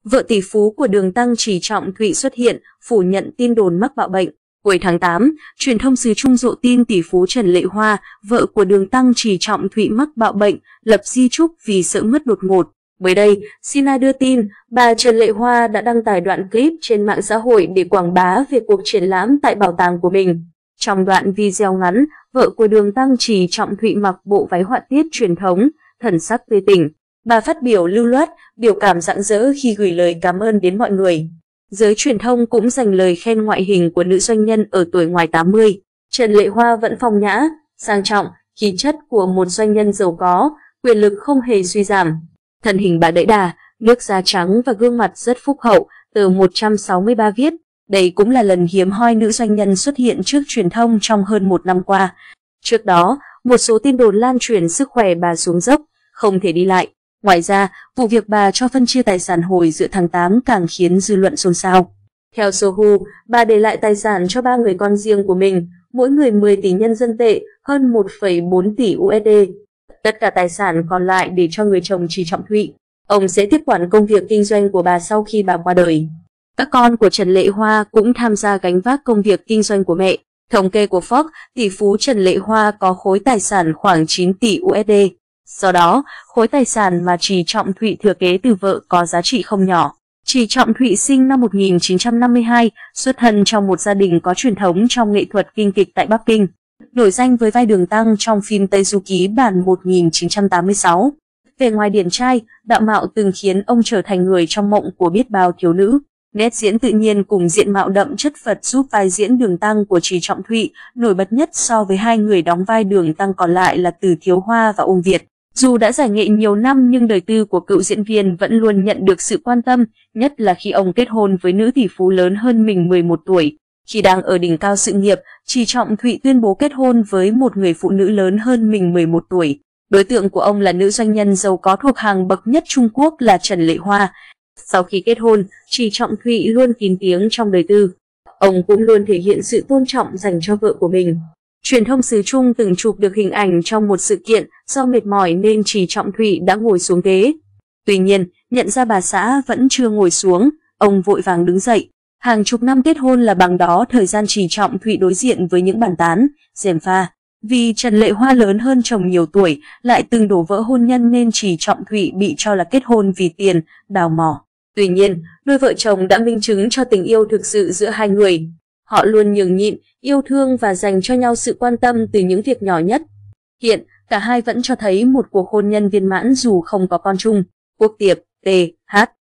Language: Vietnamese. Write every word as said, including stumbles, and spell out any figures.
vợ tỷ phú của Đường Tăng Trì Trọng Thụy xuất hiện, phủ nhận tin đồn mắc bạo bệnh. Cuối tháng tám, truyền thông xứ Trung rộ tin tỷ phú Trần Lệ Hoa, vợ của Đường Tăng Trì Trọng Thụy mắc bạo bệnh, lập di chúc vì sợ mất đột ngột. Mới đây, Sina đưa tin, bà Trần Lệ Hoa đã đăng tải đoạn clip trên mạng xã hội để quảng bá về cuộc triển lãm tại bảo tàng của mình. Trong đoạn video ngắn, vợ của Đường Tăng Trì Trọng Thụy mặc bộ váy họa tiết truyền thống, thần sắc tươi tỉnh. Bà phát biểu lưu loát, biểu cảm rạng rỡ khi gửi lời cảm ơn đến mọi người. Giới truyền thông cũng dành lời khen ngoại hình của nữ doanh nhân ở tuổi ngoài tám mươi. Trần Lệ Hoa vẫn phong nhã, sang trọng, khí chất của một doanh nhân giàu có, quyền lực không hề suy giảm. Thân hình bà đẫy đà, nước da trắng và gương mặt rất phúc hậu, tờ một trăm sáu mươi ba viết. Đây cũng là lần hiếm hoi nữ doanh nhân xuất hiện trước truyền thông trong hơn một năm qua. Trước đó, một số tin đồn lan truyền sức khỏe bà xuống dốc, không thể đi lại. Ngoài ra, vụ việc bà cho phân chia tài sản hồi giữa tháng tám càng khiến dư luận xôn xao. Theo Sohu, bà để lại tài sản cho ba người con riêng của mình, mỗi người mười tỷ nhân dân tệ, hơn một phẩy bốn tỷ u ét đê. Tất cả tài sản còn lại để cho người chồng Trì Trọng Thụy. Ông sẽ tiếp quản công việc kinh doanh của bà sau khi bà qua đời. Các con của Trần Lệ Hoa cũng tham gia gánh vác công việc kinh doanh của mẹ. Thống kê của Forbes, tỷ phú Trần Lệ Hoa có khối tài sản khoảng chín tỷ u ét đê. Do đó, khối tài sản mà Trì Trọng Thụy thừa kế từ vợ có giá trị không nhỏ. Trì Trọng Thụy sinh năm một nghìn chín trăm năm mươi hai, xuất thân trong một gia đình có truyền thống trong nghệ thuật kinh kịch tại Bắc Kinh. Nổi danh với vai Đường Tăng trong phim Tây Du Ký bản một nghìn chín trăm tám mươi sáu. Về ngoài điển trai, đạo mạo từng khiến ông trở thành người trong mộng của biết bao thiếu nữ. Nét diễn tự nhiên cùng diện mạo đậm chất Phật giúp vai diễn Đường Tăng của Trì Trọng Thụy nổi bật nhất so với hai người đóng vai Đường Tăng còn lại là Từ Thiếu Hoa và Uông Việt. Dù đã giải nghệ nhiều năm nhưng đời tư của cựu diễn viên vẫn luôn nhận được sự quan tâm, nhất là khi ông kết hôn với nữ tỷ phú lớn hơn mình mười một tuổi. Khi đang ở đỉnh cao sự nghiệp, Trì Trọng Thụy tuyên bố kết hôn với một người phụ nữ lớn hơn mình mười một tuổi. Đối tượng của ông là nữ doanh nhân giàu có thuộc hàng bậc nhất Trung Quốc là Trần Lệ Hoa. Sau khi kết hôn, Trì Trọng Thụy luôn kín tiếng trong đời tư. Ông cũng luôn thể hiện sự tôn trọng dành cho vợ của mình. Truyền thông xứ Trung từng chụp được hình ảnh trong một sự kiện, do mệt mỏi nên Trì Trọng Thụy đã ngồi xuống ghế. Tuy nhiên, nhận ra bà xã vẫn chưa ngồi xuống, ông vội vàng đứng dậy. Hàng chục năm kết hôn là bằng đó thời gian Trì Trọng Thụy đối diện với những bàn tán, gièm pha. Vì Trần Lệ Hoa lớn hơn chồng nhiều tuổi, lại từng đổ vỡ hôn nhân nên Trì Trọng Thụy bị cho là kết hôn vì tiền, đào mỏ. Tuy nhiên, đôi vợ chồng đã minh chứng cho tình yêu thực sự giữa hai người. Họ luôn nhường nhịn, yêu thương và dành cho nhau sự quan tâm từ những việc nhỏ nhất. Hiện, cả hai vẫn cho thấy một cuộc hôn nhân viên mãn dù không có con chung. Quốc Tiệp, T H